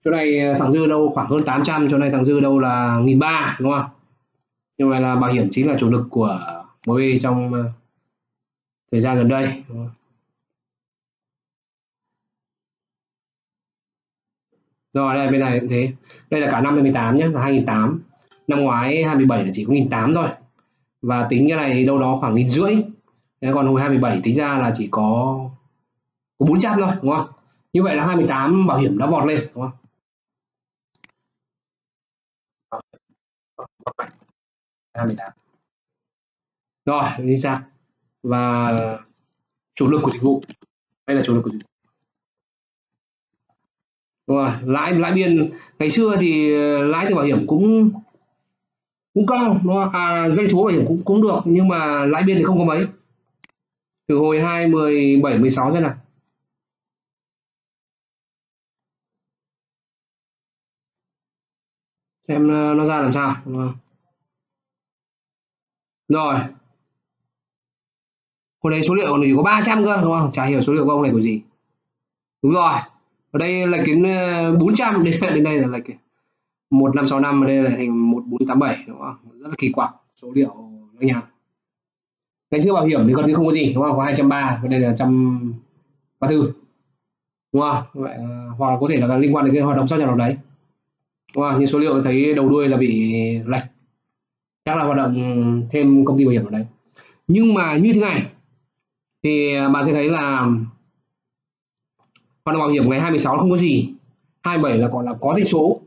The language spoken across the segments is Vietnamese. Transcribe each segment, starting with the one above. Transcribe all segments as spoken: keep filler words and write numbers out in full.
Chỗ này thặng dư đâu khoảng hơn tám trăm, chỗ này thặng dư đâu là nghìn ba đúng không? Nhưng mà là bảo hiểm chính là chủ lực của em bê trong thời gian gần đây. Đúng không? Rồi đây bên này cũng thế. Đây là cả năm hai mươi tám nhé, là hai nghìn tám trăm. Năm ngoái hai mươi bảy là chỉ có nghìn tám trăm thôi. Và tính cái này đâu đó khoảng nghìn rưỡi. Thế còn hồi hai mươi bảy tính ra là chỉ có có bốn trăm thôi, đúng không? Như vậy là hai mươi tám bảo hiểm đã vọt lên, đúng không? hai mươi tám. Rồi, đi ra. Và chủ lực của dịch vụ. Đây là chủ lực của dịch vụ. Đúng rồi, lãi lãi biên ngày xưa thì lãi từ bảo hiểm cũng cũng cao, đúng không? À, doanh số bảo hiểm cũng cũng được, nhưng mà lãi biên thì không có mấy. Từ hồi hai mươi bảy mười sáu thế nào. Xem nó ra làm sao, đúng không? Rồi. Hồi đấy số liệu còn chỉ có ba trăm cơ, đúng không? Chả hiểu số liệu của ông này của gì. Đúng rồi. Ở đây lệch đến bốn trăm, đến, đến đây là lệch một năm sáu năm, ở đây là thành một bốn tám bảy, đúng không? Rất là kỳ quặc, số liệu nó nhầm. Ngày xưa bảo hiểm thì gần như không có gì, đúng không? Có hai trăm ba mươi, đây là một trăm ba mươi tư. Đúng không? Vậy hoặc là có thể là liên quan đến cái hoạt động sát nhập nào đấy. Đúng không? Nhưng số liệu thấy đầu đuôi là bị lệch. Chắc là hoạt động thêm công ty bảo hiểm ở đấy. Nhưng mà như thế này thì bạn sẽ thấy là hoạt động bảo hiểm ngày hai mươi sáu không có gì, hai mươi bảy là còn là có doanh số.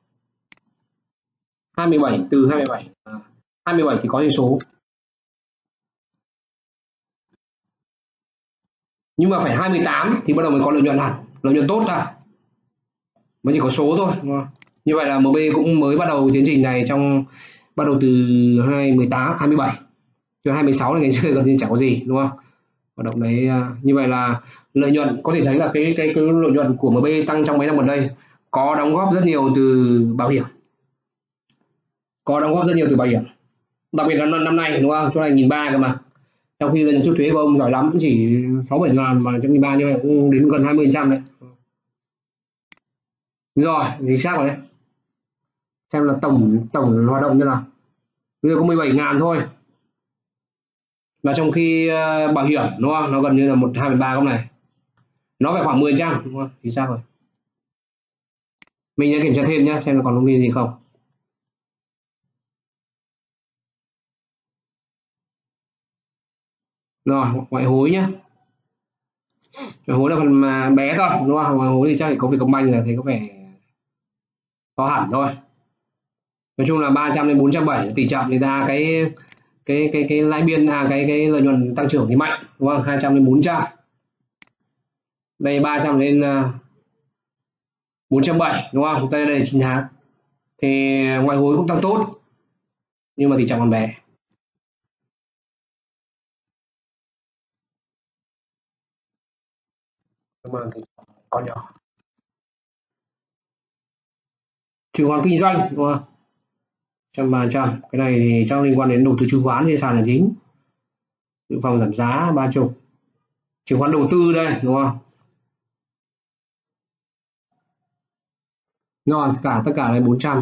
hai mươi bảy từ hai mươi bảy, hai mươi bảy thì có doanh số, nhưng mà phải hai mươi tám thì bắt đầu mới có lợi nhuận hẳn, lợi nhuận tốt ra mới chỉ có số thôi. Như vậy là em bê cũng mới bắt đầu tiến trình này trong bắt đầu từ hai mươi tám hai mươi bảy, cho hai mươi sáu là ngày xưa gần như chẳng có gì, đúng không? Hoạt động đấy như vậy là lợi nhuận có thể thấy là cái cái cái lợi nhuận của em bê tăng trong mấy năm gần đây có đóng góp rất nhiều từ bảo hiểm, có đóng góp rất nhiều từ bảo hiểm, đặc biệt là năm, năm nay, đúng không? Chỗ này nghìn ba cơ mà, trong khi lợi nhuận trước thuế của ông giỏi lắm chỉ sáu bảy ngàn mà trong nghìn ba như vậy cũng đến gần hai mươi phần trăm đấy. Rồi thì xác rồi đấy, xem là tổng tổng hoạt động như nào. Bây giờ có mười bảy ngàn thôi, và trong khi uh, bảo hiểm, đúng không, nó gần như là một hai phần ba con này, nó phải khoảng mười trăm, đúng không? Thì sao rồi, mình sẽ kiểm tra thêm nhé, xem là còn thông tin gì không. Rồi ngoại hối nhé, ngoại hối là phần mà bé thôi, đúng không? Ngoại hối thì chắc là có Vietcombank là thấy có vẻ to hẳn thôi. Nói chung là ba trăm đến bốn trăm bảy mươi tỷ trọng thì ra cái cái cái cái lãi biên, à cái cái lợi nhuận tăng trưởng thì mạnh, đúng không? hai trăm đến bốn trăm, đây ba trăm đến bốn trăm bảy mươi, đúng không? Đây đây chín tháng thì ngoại hối cũng tăng tốt, nhưng mà tỷ trọng còn bé. Nhưng mà thì còn nhỏ. Chứng khoán kinh doanh, đúng không? Trăm ba trăm, cái này thì trong liên quan đến đầu tư chứng khoán thì sàn là chính. Dự phòng giảm giá ba chục, chứng khoán đầu tư đây, đúng không? Rồi cả tất cả là bốn trăm.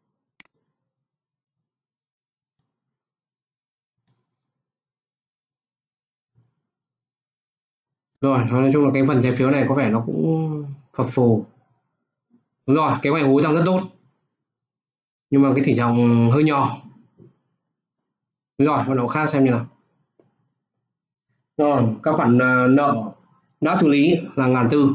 Rồi nói chung là cái phần trái phiếu này có vẻ nó cũng phập phù. Đúng rồi, cái ngoại hối tăng rất tốt, nhưng mà cái tỷ trọng hơi nhỏ. Đúng rồi, bắt đầu khác xem như nào. Rồi các khoản nợ đã xử lý là ngàn tư.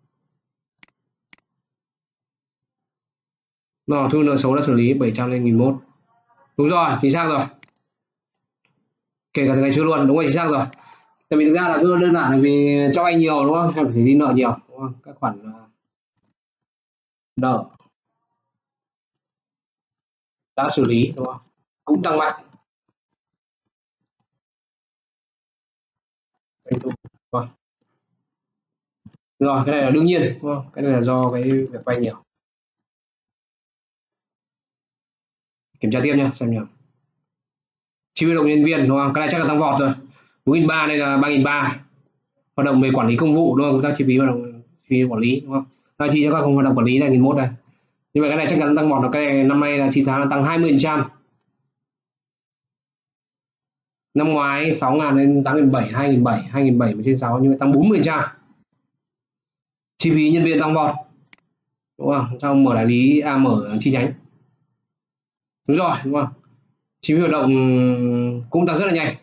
Rồi thu nợ xấu đã xử lý bảy trăm lên nghìn một. Đúng rồi, chính xác rồi, kể cả từ ngày xưa luôn, đúng rồi, chính xác rồi. Tại vì thực ra là cứ đơn giản là vì cho vay nhiều, đúng không, em phải đi nợ nhiều, đúng không? Các khoản nợ đã xử lý, đúng không, cũng tăng mạnh. Rồi. Rồi cái này là đương nhiên, đúng không? Cái này là do cái việc vay nhiều. Kiểm tra tiếp nhé, xem nhỉ. Chi phí động nhân viên, đúng không? Cái này chắc là tăng vọt rồi. bốn nghìn ba đây là ba nghìn ba. Hoạt động về quản lý công vụ, đúng không? Công tác chi phí hoạt động chi phí quản lý, đúng không? à, chi cho các hoạt động quản lý là nghìn một đây. Như vậy cái này chắc chắn tăng một, cái này năm nay là chín tháng là tăng hai mươi phần trăm. Năm ngoái sáu ngàn lên tám nghìn bảy trăm, hai nghìn bảy trăm, hai nghìn bảy trăm trên sáu, nhưng mà tăng bốn mươi phần trăm. Chi phí nhân viên tăng vọt, đúng không? Trong mở đại lý, à mở chi nhánh. Đúng rồi, đúng không? Chi phí hoạt động cũng tăng rất là nhanh.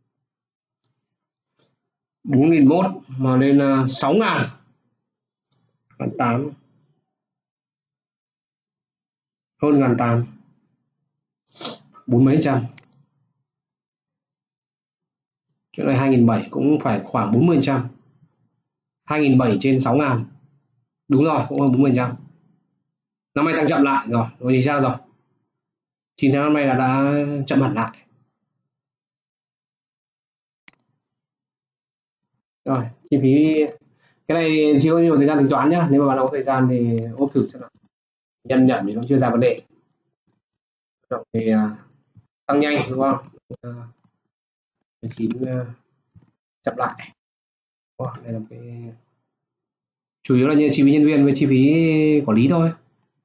bốn nghìn một mà lên sáu ngàn. Ngàn tám. Hơn ngàn tám. Bốn mấy trăm. Chỗ này hai nghìn bảy trăm cũng phải khoảng bốn mươi phần trăm. hai nghìn bảy trăm trên sáu ngàn. Đúng rồi, cũng hơn bốn mươi phần trăm. Năm nay tăng chậm lại rồi, rồi thì sao rồi? chín tháng năm nay là đã chậm hẳn lại. Rồi, chi phí cái này chưa có nhiều thời gian tính toán nhá, nếu mà bạn có thời gian thì ốp thử xem nào. Nhân nhận thì nó chưa ra vấn đề. Thì uh, tăng nhanh đúng không? Uh, mười chín uh, chậm lại. Wow, đây là cái chủ yếu là như chi phí nhân viên với chi phí quản lý thôi.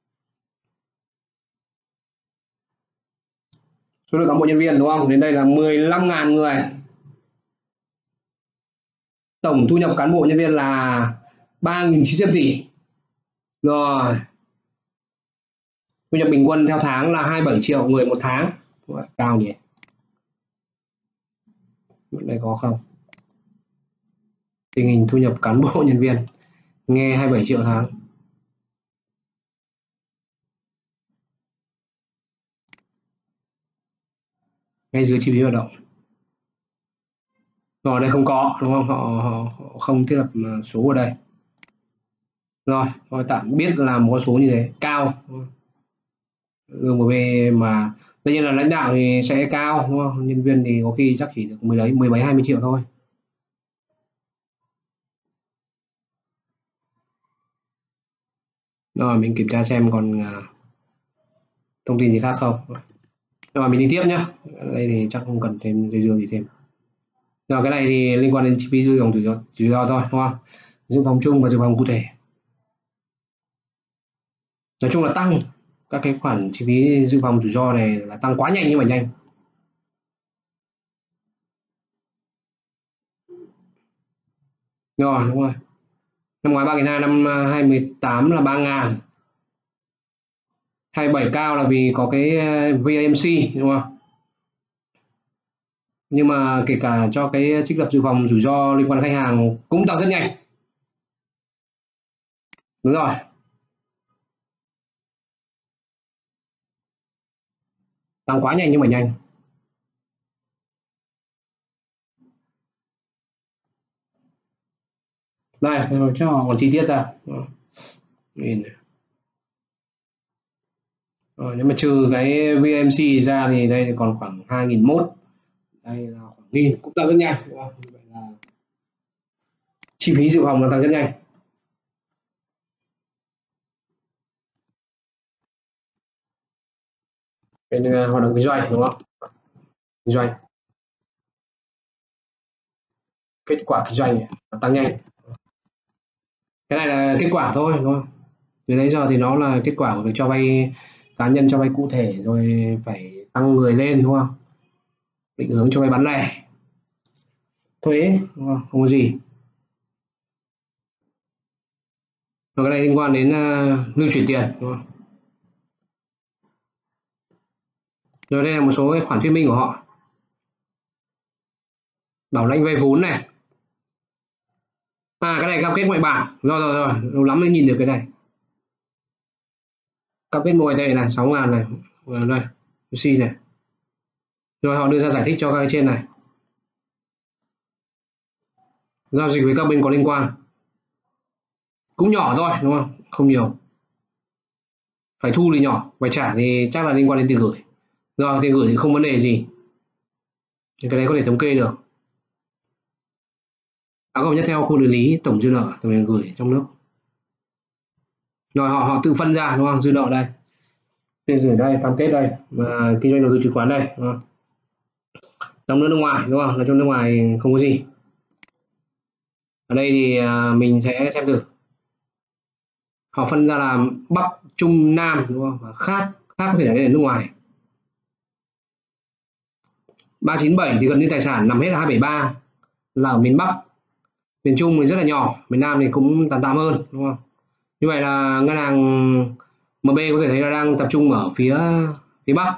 Số lượng cán bộ nhân viên đúng không? Đến đây là mười lăm nghìn người. Tổng thu nhập cán bộ nhân viên là ba nghìn chín trăm tỷ. Rồi. Thu nhập bình quân theo tháng là hai mươi bảy triệu người một tháng. Wow, cao nhỉ. Đây có không? Tình hình thu nhập cán bộ nhân viên nghe hai mươi bảy triệu tháng. Ngay dưới chi phí hoạt động. Rồi đây không có đúng không? Họ, họ, họ không thiết lập số ở đây. Rồi, rồi tạm biết là một số như thế cao. Lương một bê mà tất nhiên là lãnh đạo thì sẽ cao đúng không? Nhân viên thì có khi chắc chỉ được mười đấy, mười mấy hai mươi triệu thôi. Rồi mình kiểm tra xem còn uh, thông tin gì khác không. Rồi mình đi tiếp nhé. Đây thì chắc không cần thêm dây dưa gì thêm. Rồi cái này thì liên quan đến chi phí dự phòng rủi ro, rủi ro thôi đúng không? Dự phòng chung và dự phòng cụ thể. Nói chung là tăng các cái khoản chi phí dự phòng rủi ro này là tăng quá nhanh nhưng mà nhanh. Rồi đúng rồi. Năm ngoái ba nghìn hai, năm hai mươi tám là ba ngàn. hai mươi bảy cao là vì có cái vê em xê đúng không? Nhưng mà kể cả cho cái trích lập dự phòng rủi ro liên quan đến khách hàng cũng tăng rất nhanh. Đúng rồi. Tăng quá nhanh nhưng mà nhanh. Đây, cho họ còn chi tiết ra. Nhìn. Rồi, nếu mà trừ cái vê em xê ra thì đây còn khoảng hai nghìn một. Đây là khoảng nghìn cũng tăng rất nhanh. Đúng không? Như vậy là chi phí dự phòng nó tăng rất nhanh. Bên uh, hoạt động kinh doanh đúng không? Kinh doanh. Kết quả kinh doanh nó tăng nhanh. Cái này là kết quả thôi đúng không? Từ nãy giờ thì nó là kết quả của việc cho vay cá nhân, cho vay cụ thể rồi phải tăng người lên đúng không? Định hướng cho vay bán lẻ, thuế đúng không? Không có gì. Và cái này liên quan đến uh, lưu chuyển tiền đúng không? Rồi đây là một số cái khoản thuyết minh của họ. Bảo lãnh vay vốn này. À cái này cam kết ngoại bản. Rồi rồi rồi, lâu lắm mới nhìn được cái này. Cam kết ngoại tệ này, sáu ngàn này. Và đây, C này. Rồi họ đưa ra giải thích cho các trên này. Giao dịch với các bên có liên quan. Cũng nhỏ thôi đúng không? Không nhiều. Phải thu thì nhỏ, phải trả thì chắc là liên quan đến tiền gửi. Rồi tiền gửi thì không vấn đề gì. Cái đấy có thể thống kê được. Báo cáo nhất theo khu địa lý tổng dư nợ tổng tiền gửi trong nước. Rồi họ họ tự phân ra đúng không? Dư nợ đây. Tiền gửi đây, cam kết đây, và kinh doanh đầu tư chứng khoán đây, đúng không? Trong nước nước ngoài đúng không? Nói chung nước ngoài không có gì. Ở đây thì mình sẽ xem thử. họ phân ra là Bắc, Trung, Nam, đúng không? Và khác khác có thể là đây là nước ngoài. ba chín bảy thì gần như tài sản nằm hết là hai bảy ba là ở miền Bắc, miền Trung thì rất là nhỏ, miền Nam thì cũng tạm tạm hơn, đúng không? Như vậy là ngân hàng em bê có thể thấy là đang tập trung ở phía phía Bắc.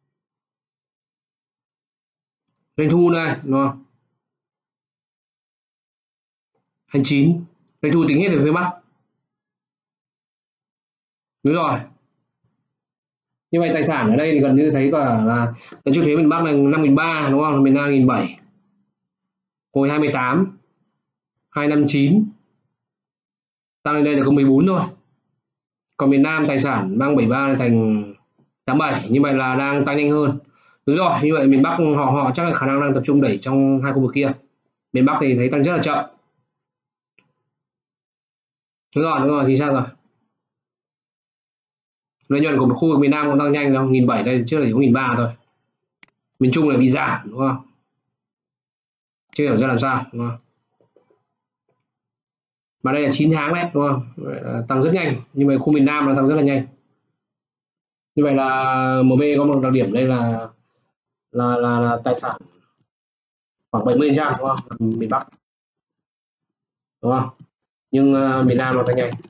Doanh thu đây, đúng không? hai chín, doanh thu tính hết từ phía Bắc. Đúng rồi. Như vậy tài sản ở đây thì gần như thấy cả là lần trước thuế miền Bắc là năm nghìn ba trăm, đúng không? Miền Nam một nghìn bảy trăm. Hồi hai mươi tám, hai năm chín. Tăng lên đây là có mười bốn thôi. Còn miền Nam tài sản mang bảy mươi ba thành tám mươi bảy, như vậy là đang tăng nhanh hơn. Đúng rồi, như vậy miền Bắc họ họ chắc là khả năng đang tập trung đẩy trong hai khu vực kia. Miền Bắc thì thấy tăng rất là chậm. Đúng rồi, đúng rồi, thì sao rồi? Lợi nhuận của một khu vực miền Nam cũng tăng nhanh đâu, một nghìn bảy trăm đây trước là chỉ có một nghìn ba trăm thôi. Miền Trung là bị giảm, đúng không? Chưa hiểu ra làm sao, đúng không? Mà đây là chín tháng đấy, đúng không? Tăng rất nhanh, nhưng mà khu miền Nam nó tăng rất là nhanh. Như vậy là em bê có một đặc điểm đây là là là, là tài sản khoảng bảy mươi phần trăm, đúng không? Miền Bắc, đúng không? Nhưng uh, miền Nam nó tăng nhanh.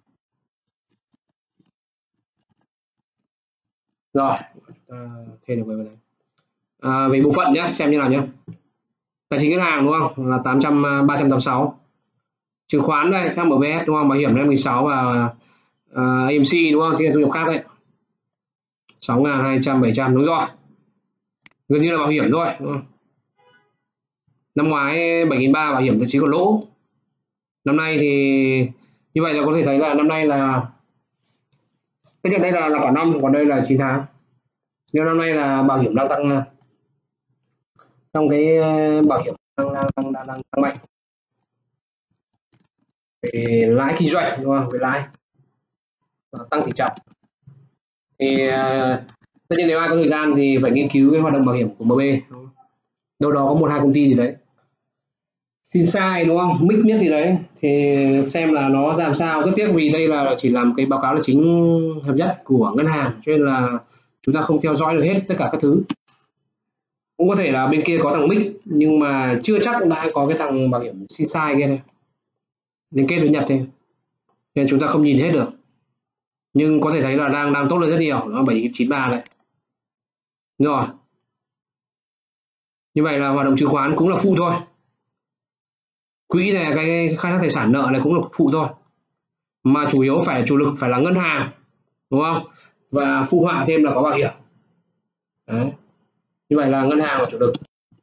Rồi, uh, thêm được về này. À, về bộ phận nhé, xem như nào nhé. Tài chính ngân hàng, đúng không? Là tám trăm, ba trăm tám mươi sáu. Chứng khoán đây, sang em bê ét, đúng không? Bảo hiểm đây mười sáu và uh, a em xê, đúng không? Thì là thu nhập khác đấy. sáu nghìn hai trăm, bảy trăm, đúng rồi. Gần như là bảo hiểm thôi, đúng không? Năm ngoái bảy nghìn ba trăm bảo hiểm thậm chí còn lỗ. Năm nay thì như vậy là có thể thấy là năm nay là cái nhận đây là là cả năm, còn đây là chín tháng. Nhưng năm nay là bảo hiểm đang tăng, trong cái bảo hiểm đang đang đang, đang, đang tăng mạnh về lãi kinh doanh, đúng không? Về lãi tăng tỷ trọng. Thì tất nhiên nếu ai có thời gian thì phải nghiên cứu cái hoạt động bảo hiểm của em bê. Đâu đó có một hai công ty gì đấy xin sai, đúng không? Mix miết gì đấy thì xem là nó làm sao. Rất tiếc vì đây là chỉ làm cái báo cáo là chính hợp nhất của ngân hàng, cho nên là chúng ta không theo dõi được hết tất cả các thứ. Cũng có thể là bên kia có thằng mix nhưng mà chưa chắc cũng đã có cái thằng bảo hiểm xin sai kia thôi, liên kết với Nhật thôi, nên chúng ta không nhìn hết được. Nhưng có thể thấy là đang đang tốt lên rất nhiều, nó bảy chín ba đấy. Rồi, như vậy là hoạt động chứng khoán cũng là phụ thôi. Quỹ này, cái khai thác tài sản nợ này cũng là phụ thôi, mà chủ yếu phải chủ lực phải là ngân hàng, đúng không? Và phụ họa thêm là có bảo hiểm đấy. Như vậy là ngân hàng là chủ lực,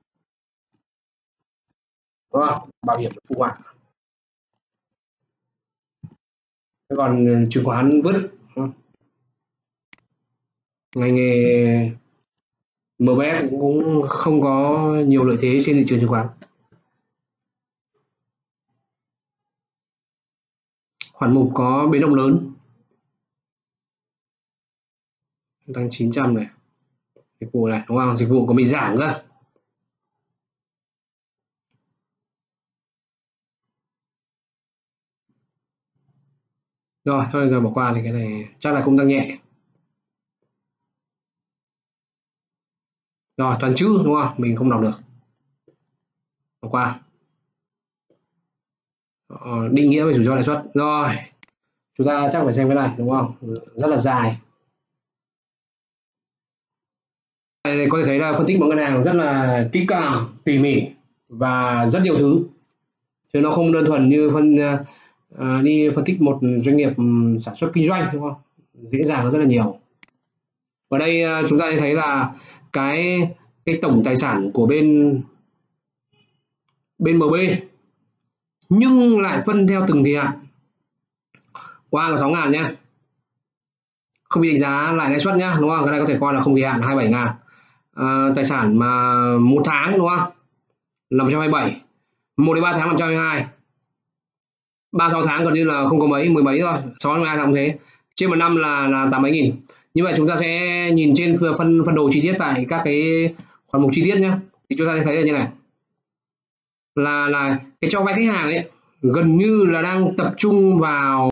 đúng không? Bảo hiểm phụ họa, còn chứng khoán vứt. Ngành nghề em bê ét cũng không có nhiều lợi thế trên thị trường chứng khoán. Khoản mục có biến động lớn, tăng chín trăm này, dịch vụ này, đúng không? Dịch vụ có bị giảm cơ. Rồi thôi giờ bỏ qua thì cái này chắc là cũng tăng nhẹ. Rồi toàn chữ, đúng không? Mình không đọc được, bỏ qua. Ờ, định nghĩa về rủi ro lãi suất. Rồi chúng ta chắc phải xem cái này, đúng không? Rất là dài. Đây, có thể thấy là phân tích của ngân hàng rất là kỹ càng, tỉ mỉ và rất nhiều thứ, chứ nó không đơn thuần như phân uh, đi phân tích một doanh nghiệp sản xuất kinh doanh, đúng không? Dễ dàng hơn rất là nhiều. Ở đây uh, chúng ta thấy là cái cái tổng tài sản của bên bên em bê nhưng lại phân theo từng kỳ hạn. Qua là sáu ngàn nhá, không bị định giá lại lãi suất nhá, đúng không? Cái này có thể coi là không kỳ hạn hai mươi bảy ngàn. À, tài sản mà một tháng, đúng không? Là một trăm hai mươi bảy, một đến ba tháng là một trăm hai mươi hai, ba sáu tháng gần như là không có mấy, mười mấy thôi, sáu mươi hai tháng thế, trên một năm là là tám mấy nghìn. Như vậy chúng ta sẽ nhìn trên phân phân đồ chi tiết tại các cái khoản mục chi tiết nhé, thì chúng ta sẽ thấy là như này, là là cái cho vay khách hàng ấy gần như là đang tập trung vào